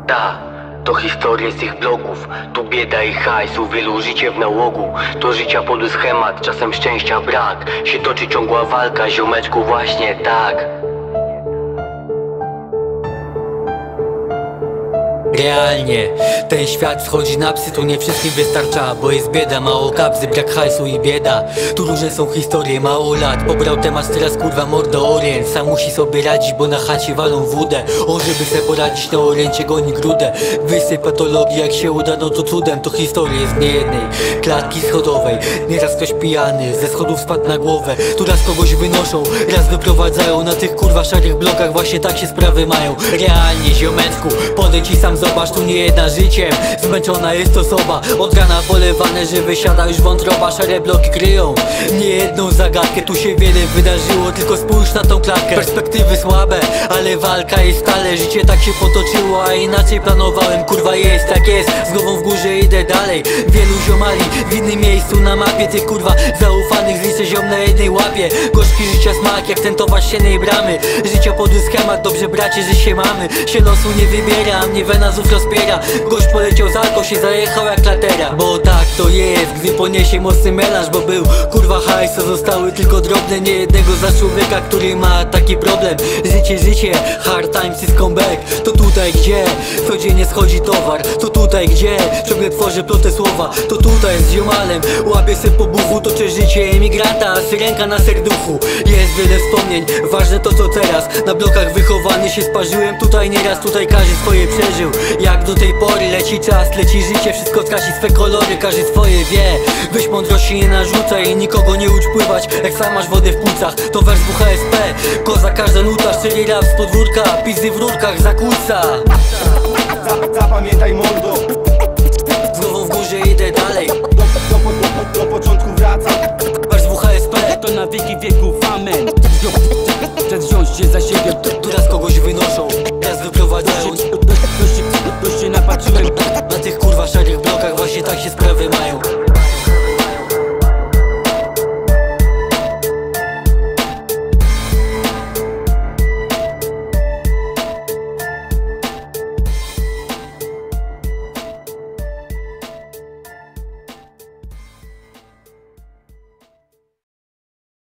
Ta, to historie z tych bloków. Tu bieda i hajsu, wielu życie w nałogu. To życia podły schemat, czasem szczęścia brak. Się toczy ciągła walka, ziomeczku, właśnie tak. Realnie, ten świat wchodzi na psy, tu nie wszystkim wystarcza. Bo jest bieda, mało kapsy, brak hajsu i bieda. Tu różne są historie, mało lat. Pobrał temat, teraz kurwa mordo orient. Sam musi sobie radzić, bo na chacie walą wódę. On żeby se poradzić, na oriencie goni grudę. Wysyp patologii, jak się uda, no to cudem. To historie z niejednej klatki schodowej. Nieraz ktoś pijany, ze schodów spadł na głowę. Tu raz kogoś wynoszą, raz wyprowadzają. Na tych kurwa szarych blokach właśnie tak się sprawy mają. Realnie, ziomeczku, podejdź i sam zobacz, tu nie jedna życiem zmęczona jest osoba. Od rana polewane, że wysiada już wątroba. Szare bloki kryją niejedną zagadkę. Tu się wiele wydarzyło, tylko spójrz na tą klatkę. Perspektywy słabe, ale walka jest stale. Życie tak się potoczyło, a inaczej planowałem. Kurwa jest jak jest, z głową w górze idę dalej. Wielu ziomali w innym miejscu na mapie. Tych kurwa zaufanych zliczę ziom na jednej łapie. Gorzki życia smak jak ten towar siennej bramy. Życia podły schemat, dobrze bracie, że się mamy. Się losu nie wybiera, a mnie wena znów rozpiera. Gość poleciał z alko, się zajechał jak latera. Bo tak to jest, gdy poniesie mocny melanż. Bo był kurwa hajs, to zostały tylko drobne. Nie jednego za człowieka, który ma taki problem. Życie, hard times is comeback. To tutaj gdzie codziennie schodzi towar. To tutaj gdzie ciągle tworzę proste słowa. To tutaj z ziomalem łapię se po buchu. Toczę życie emigranta, a syrenka na serduchu. Jest wiele wspomnień, ważne to co teraz. Na blokach wychowany się sparzyłem tutaj nieraz. Tutaj każdy swoje przeżył. Jak do tej pory leci czas, leci życie. Wszystko traci swe kolory, każdy swoje wie. Weź mądrości nie narzucaj i nikogo nie ucz pływać. Jak sam masz wodę w płucach, to wers WHSP. Koza każda nuta, szczery rap z podwórka. Pizzy w rurkach, zakłóca. Zapamiętaj mordo, z głową w górze idę dalej. Do początku wracam. Wers WHSP, to na wieki wieków, amen. Czas wziąć się za siebie. tu raz kogoś wynoszą, raz wyprowadzają. Dość się napatrzyłem. Na tych kurwa szarych blokach właśnie tak się sprawy mają.